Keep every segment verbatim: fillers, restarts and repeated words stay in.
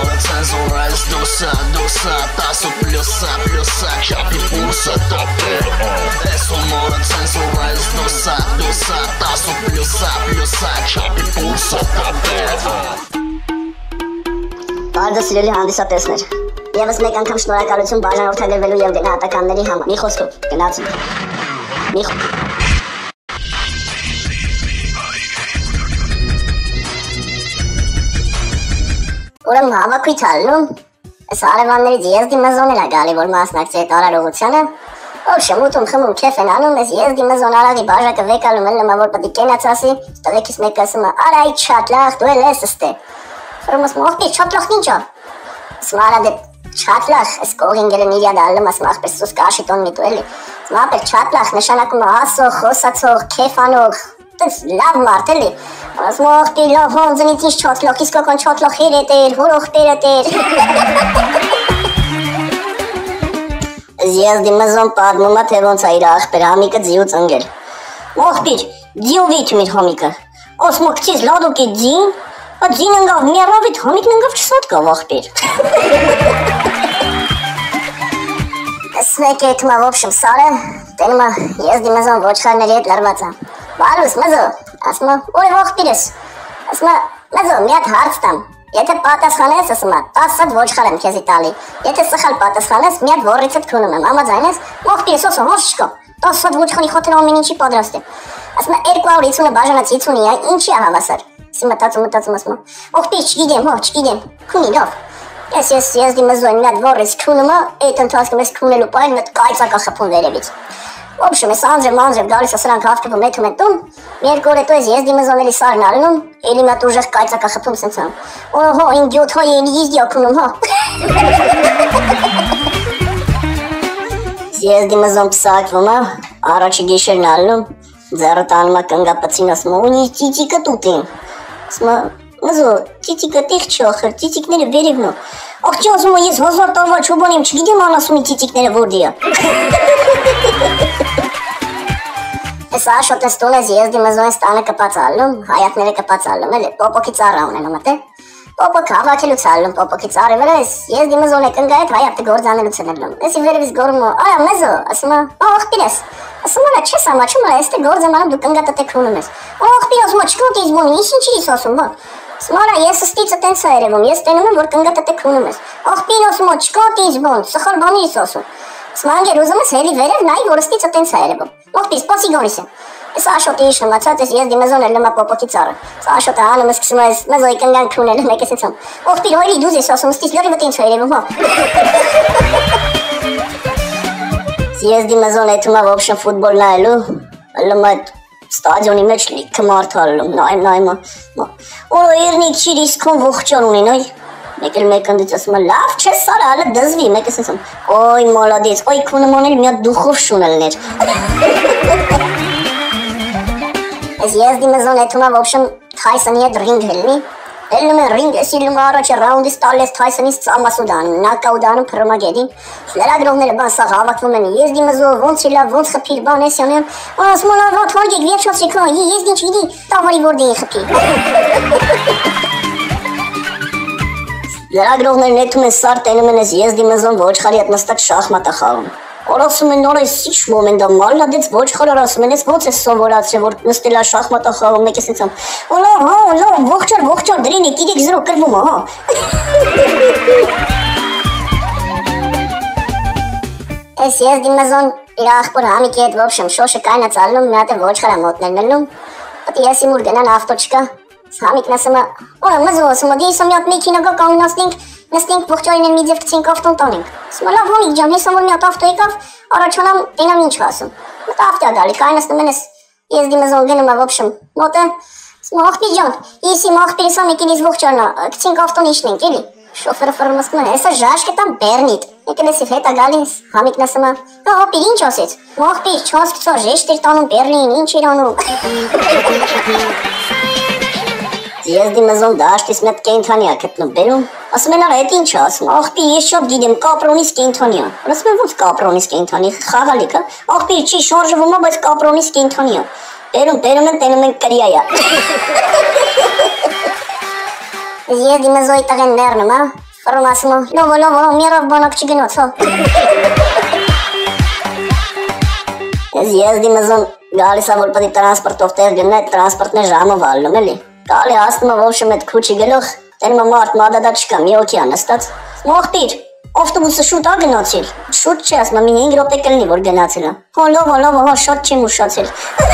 море цензура из дуса, дуса Тасу плюса, плюса, чапи пуса, топы Es un море цензура из дуса, дуса Տասը պլյուսա, պլյուսա, չապի պուրսը տապե Բարդը սիրելի հանդիսատեսներ, եվս մեկ անգամ շնորհակալություն բաժանորդագրվելու և գնահատականների համար։ Մի խոսքով, գնացինք։ Մի խոսքով։ Ուրեմն հավաքույթ ալնում, այս հարևաններից եզդի մզոն էլ է գալի, որ մասնակցի այդ արարողությանը, որ շմուտում խմում քեֆ են անում, այս եզդի մզոն արագի բաժակը վեկալում էլ նմա, որ պետք է կենաց ասի, տղեկից մեկ ասում է, արա այդ չատլախ, դու էլ ես ստե։ Որում ասում, ողբիր, չատլախն ինչ ա։ Ասում արա դե չատլախ, այս կողին գելը միրյա դալում, ասում աղպես սուս կաշի տոն միտու էլի։ Ասում ապել չատլախ, նշանակում է ասող, խոսացող, քեֆ անող, լավ մարդ էլի։ Ասում ողբիր, լավ հոնձնից ինչ չատլախ, իսկական չատլախ երետ էր, հորող պերետ էր։ Եզդի մզոն պատմում է, թե ոնց է իր աղբերը համիկը ձիուց ընգել։ Ողբիր, ձիու վիթում իր համիկը։ Ասում կցիս լադուկ է ձին, ձին ընգավ մերավիտ, համիկն ընգավ չսատ կավ աղբիր։ Ես մեկ է էթում է ոբշմ սարը, տենում է եզդի մզոն ոչխարների հետ լրված է։ Բարուս մզո, ասում է, ուր է ողբիր ես։ Ասում է, մզո, մի հատ հարց տամ։ Եթե պատասխանես, ասում է, տասը ոչխար եմ քեզի տալի։ Եթե սխալ պատասխանես, մի հատ ոռիցդ քունում եմ, համաձայն ես, ողբիր ես ասում, ոնց չկա։ տասը ոչխարի խոթերը ամեն ինչի պատրաստ է։ Ասում է, երկու հարյուր հիսունը բաժանած հիսունի է, ինչի է հավասար։ Ասում մտածում, մտածում, ասում է, ողբիր չգիտեմ, հո, չգիտեմ, քունի լավ։ Ես ես եզդի մզոն մի հատ ոռից քունում է, այդ ընթացքում ես քունելու պահին մի հատ կայծակ է խփում վերևից։ Ոբշում ես անձրև մանձրև գալիս է սրանք հավկվում եթում են տուն, մի երկու օր հետո ես եզդի մզոների սարն ալնում, էլի մի հատ ուժեղ կայծակ է խփում սենց ամ։ Օհո, ինգյոտ հո էլի եզդի է քունում, հա։ Եզդի մզոն պսակվում է, առաջի գիշերն ալնում, ձեռը տանում է կնգապացին, ասում է, ունի ծիծիկը տուտին։ Ասում է, մզո, ծիծիկը տիղ չի ախր, ծիծիկները վերևն է։ Աղջի ասում է, ես հազար տարվա չոբան եմ, չգիտեմ անասումի ծիծիկները որդի է։ Ես աշոտ ես տուն ես եզդի մզոն ես տանը կպած ալում, հայատները կպած ալում, էլի, պոպոքի ծառը ունենում է, պոպոք հավաքելուց ալում, պոպոքի ծառի վրա ես եզդի մզոն է կնգա հետ հայատը գործանելուց են ելնում։ Ես ի վերևից գորում է, արա մզո, ասում է, աղբիր ես, ասում է, չես ամաչում է, ես թե գործ եմ անում, դու կնգա տտեք հունում ես։ Աղբիր ասում է, չկոտ ես բունի, ինչ ինչի ես ասում, հա։ Սմարա, ես ստիծը տենց է երևում, ես տենում եմ, որ կնգա տտեք հունում ես։ Աղբիր ասում է, չկոտ ես բուն, սխալ բանի ես ասում։ Սմանգեր ուզում ես հելի վերև նայի, որ ստիծը տենց է երևում։ Աղբիր, սպասի գոնիս եմ։ Ես աշոտի իշ նմացած ես եզդի մզոն էլ նմա պոպոքի ծառը։ Աշոտը անում ես սկսում ես մզոյի կնգան քունել մեկ ես եցամ։ Ողբիր հոյլի դուզ ես ասում, ստից լորի վտ ինչ է երևում, հա։ Եզդի մզոն էթում է ոբշն ֆուտբոլ նայելու, ըլում այդ ստադիոնի մեջ լիքը մարդ ալում, նայմ նայմ է։ Որո երնիկ չիր իսկում ողջան ունին, այ։ Մեկ էլ մեկ ընդից ասում է, լավ չես սարը, հալը դզվի, մեկ ես ասում, ոյ մոլադից, ոյ քունում անել մի հատ դուխով շունելներ։ Ես եզդի մզոն էթում է ոբշն Թայսոնի հետ ռինգ հելնի, ելնում են ռինգ, ես իլում առաջը ռաունդից տալես Թայսոնից ծամասու դանում, նակաու դանում փրոմագեդին, լրագրողները բան սաղ հավաքվում են, եզդի մզո, ոնց իլա, ոնց խպիր, բան ես յանում, ասում է լավ, հարգեք, վերջացրի կան, եզդին չգիտի, տավարի որդին խպի։ Լրագրողներն էթում են սար տենում են ես եզդի մզոն ոչխարի հետ նստած շախմատ է խաղում։ Որ ասում են նոր այս ինչ մոմենտ է մալադեց ոչխարը ասում են ես ոնց ես սովորացրել որ նստել է շախմատ է խաղում մեկ ես եցամ լավ հա լավ ողջար ողջար դրինի գիտեք զրո կրվում է հա Ես եզդի մզոն իր աղբոր համիկի հետ ոբշմ շոշը կայնած ալնում մի հատ է ոչխարա մոտնել նլնում պատի եսի մուր գնան ավտո չկա Համիկն ասում է, օր մզո ասում է, դե մի հատ մեքենա գա կանգնացնենք, նստենք ողջարին են մի ձև գցենք ավտոն տանենք։ Ասում է, լավ հոնիկ ջան, հեսա որ մի հատ ավտո եկավ, առաջանամ տենամ ինչ ասում։ Մտ ավտո գալի, կայնացնում են ես եզդի մզոն գնում է ոբշմ մոտը։ Ասում է, աղբի ջան, ես իմ աղբերս է մեքենից ողջարնա, գցենք ավտոն իջնենք, էլի։ Շոֆերը ֆռում ասում է, հեսա ժաշկը տամ բեռնիդ։ Եկել ես հետ է գալիս, համիկն ասում է, աղբիր ինչ ասեց։ Աղբիր, չասկցա, ժեշտ էր տանում Բեռլին, ինչ էր անում։ Եզդի մզոն դաշտից մետ կենթանի է գտնում բերում, ասում են արա էդ ինչ է, ասում աղբի ես շատ գիտեմ կապրոնից կենթանի է, ասում են ոնց կապրոնից կենթանի, խաղալիք է, աղբի չի շարժվում է, բայց կապրոնից կենթանի է, բերում, բերում են, տենում են կրիա է։ Եզդի մզոյի տղեն ներնում է, Ֆարում ասում եմ, լովո, լովո, միրով բանակ չգնոց, հո։ Ես եզդի մզոն գալիս է, որ պետք է տրանսպորտով տեղ գնա, այդ տրանսպորտն է ժամը վալնում, էլի։ Գալի հասնում է, ոչմ այդ քուչի գլուխ, տերում է մարդ մադադա չկա, մի օքի է նստած։ Մոխպիր, ավտոբուսը շուտ ա գնացել։ Շուտ չի, ասում է, մի հինգ րոպե կլինի, որ գնացել է։ Հո, լովո, լովո, հո, շատ չեմ ուշացել։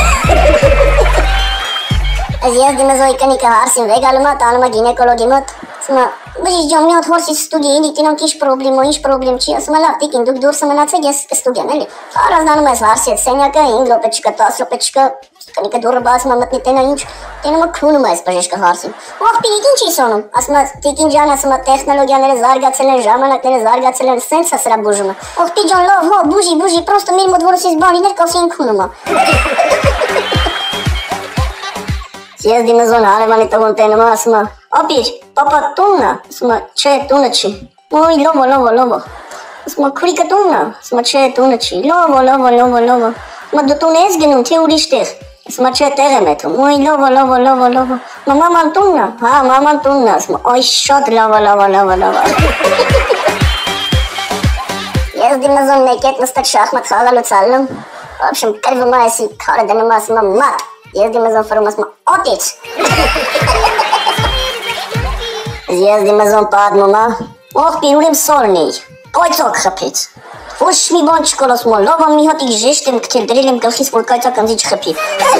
Այս եզդի մզոյի կնիկը հարսին վեգալում է, տանում է գինեկոլոգի մոտ, ասում է, բժիշկ ջան, մի հատ հորսից ստուգի, էլի, տինոնք ինչ պրոբլեմ է, ինչ պրոբլեմ չի, ասում է, լավ, տիկին, դուք դուրսը մնացեք, ես կստուգեմ, էլի։ Առանձնանում ես հարսի հետ սենյակը, հինգ րոպե չկա, տասը րոպե չկա, կնիկը դուռը բացում է, մտնի տենա ինչ, տենում է քունում է այս բժիշկը հարսին։ Ողբիրիկ ինչ ես անում, ասում է, տիկին ջան, ասում է, տեխնոլոգիաները զարգացել են, ժամանակները զարգացել են, սենց է սրա բուժումը։ Ողբի ջան, լավ, հո, բուժի, բուժի, պրոստը մեր մոտ որսից բանիներ կասին քունում է։ Եզդի մզոն հարևանի տղուն տենում է, ասում է, ապիր, պապա տունն է, ասում է, չէ, տունը չի, ոյ, լովո, լովո, լովո, ասում է, քուրիկը տունն է, ասում է, չէ, տունը չի, լովո, լովո, լովո, լովո, ասում է, դու տուն ես գնում, թե ուրիշ տեղ, ասում է, չէ, տեղ եմ եթում, ոյ, լովո, լովո, լովո, լովո, մաման տունն է, հա, մաման տունն է, ասում է, այ, շատ լավա, լավա, լավա, լավա։ Եզդի մզոն մեկ ետ նստակ շախմատ խաղալուց ալնում, ոբշմ կրվում է այսի քարը դնում ասում է մատ, եզդի մզոն ֆրում ասում է օտից։ Եզդի մզոն պատմում է, ողբիր ուրեմ սորն էի, կայծակ խփեց, ոչ մի բան չկար ասում է, լավ մի հատիկ ժեշտ եմ կթել, դրել եմ գլխիս, որ կայծակ անձի չխփի։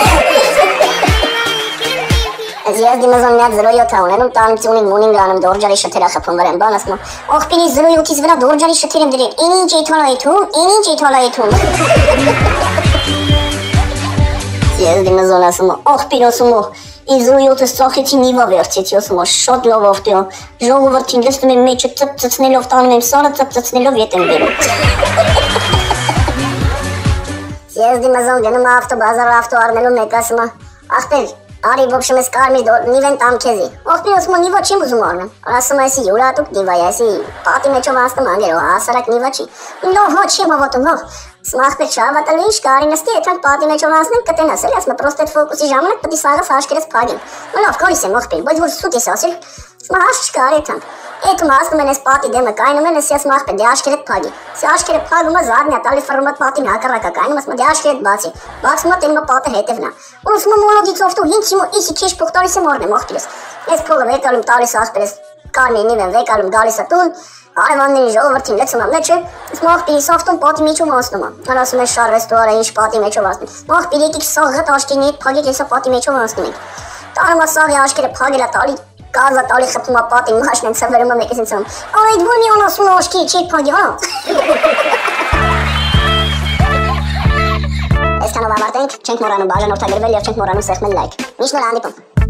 Եզդի մզոն միատ զրո յոթ է ունենում, տանությունին մունին գանում, դորջարի շթերա խփում վրեմ, բան ասում է, ողբիրի զրո յոթից վրա դորջարի շթեր եմ դրել, են ինչ էի թոլա եթում, են ինչ էի թոլա եթում։ Եզդի մզոն ասում է, ողբիր ասում է, ինձ զրո յոթս ծախեցի նիվա վերցեցի, ասում է, շատ լավ ավտի է, ժողովրդին լստում եմ մեջը ծպ ծծնելով տանում եմ սարը, ծպ ծծնելով ետ եմ բերում։ Եզդի մզոն գնում է ավտո բազարը ավտո արնելու մեկ ասում է, ախպեր, արի ոբշմ ես կարմի նիվեն տամ քեզի, ողբիր ասում է, նիվա չեմ ուզում արնեմ, ասում է, այսի յուրատուկ նիվա է, այսի պատի մեջով անստում անգեր, հասարակ նիվա չի, լով հո չեմ հավատում, հո, ասում ախպեր չհավատալու ինչ կարի նստի, եթանք պատի մեջով անցնենք կտենաս, էլի, ասում է, պրոստ այդ ֆոկուսի ժամանակ պտի սաղս հաշկերես փագին, լավ, կարիս եմ ողբիր, բայց որ սուտ ես ասել, ասում է, հաշ չկար եթանք, Էթում հասնում են ես պատի դեմը կայնում են, ես ես մախպեն, դե աշկերետ փագի, սի աշկերը փագում է զարն է, տալի ֆրմատ պատին հակառակա կայնում, ասում է դե աշկերետ բացի, բացում է տենում է պատը հետևն է, ու ասում է մոլոդից ովտու հինչ իմո իսի քեշ փող տալիս եմ օրն եմ աղբիրես, ես փողը վեկալում տալիս աղբիրես, կարմի նիվեն վեկալում գալիս է տուն, Արևանների ժողովրդին լեցում է մեջը, ես մաղբիրի սավտում պատի մեջում ասնում է, հան ասում է շարվեստուարը ինչ պատի մեջով ասնում, մաղբիրի եկիք սաղղët աշկերին հետ փագեք եսա պատի մեջով ասնում ենք, տանում է սաղի աշկերը փագել է տալի, կազա տալի խպում է պատի մաշն են սվերում է մեկ ես ինցում, այդ որ մի անասում է աշկի չեք փագի, հա։ Այսքանով ավարտենք, չենք մոռանում բաժանորդագրվել և չենք մոռանում սեղմել լայք, միշտ նոր հանդիպում։